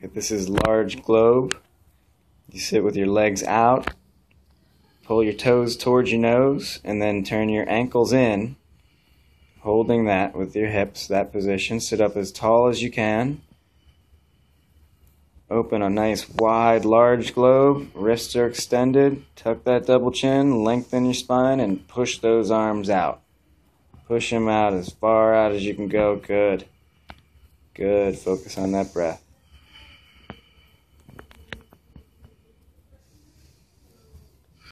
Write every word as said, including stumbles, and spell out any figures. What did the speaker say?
This is large globe. You sit with your legs out, pull your toes towards your nose, and then turn your ankles in, holding that with your hips, that position. Sit up as tall as you can. Open a nice wide large globe, wrists are extended, tuck that double chin, lengthen your spine, and push those arms out. Push them out as far out as you can go. Good. Good. Focus on that breath.